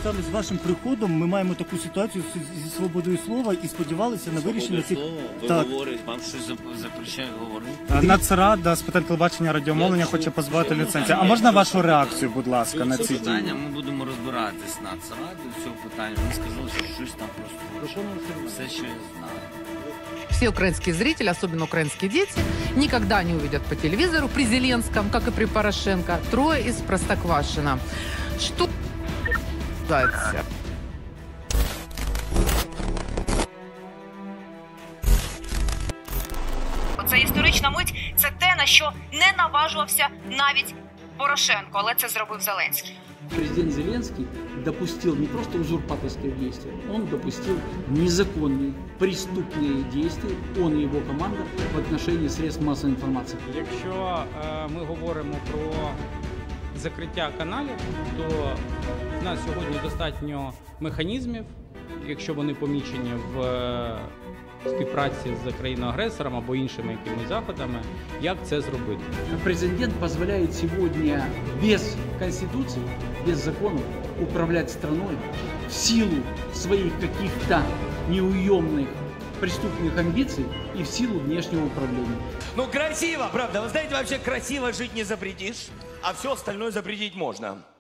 саме з вашим приходом ми маємо таку ситуацію зі свободою слова і сподівалися на вирішення цих... Ви Так. говорите, вам щось запрещає говорити? Нацрада з питань телебачення радіомовлення хоче позбавити ліцензії. А можна вашу реакцію, будь ласка, на ці дії? Питання, ми будемо розбиратись на Нацраді, цього питання. Вони сказали, що щось там просто все, що я знаю. Все украинские зрители, особенно украинские дети, никогда не увидят по телевизору при Зеленском, как и при Порошенко, трое из Простоквашино. Что дается? Це історична мить, це те, на що не наважувався навіть Порошенко, але це зробив Зеленський. Президент Зеленский допустил не просто узурпаторские действия, он допустил незаконные, преступные действия, он и его команда, в отношении средств массовой информации. Якщо ми говоримо про закриття каналів, то в нас сьогодні достатньо механізмів, якщо вони помічені в співпраці з країною-агресором або іншими якимись заходами, як це зробити. Президент позволяет сегодня без Конституции, без законов управлять страной в силу своих каких-то неуемных преступных амбиций и в силу внешнего управления. Ну красиво, правда. Вы знаете, вообще красиво жить не запретишь, а все остальное запретить можно.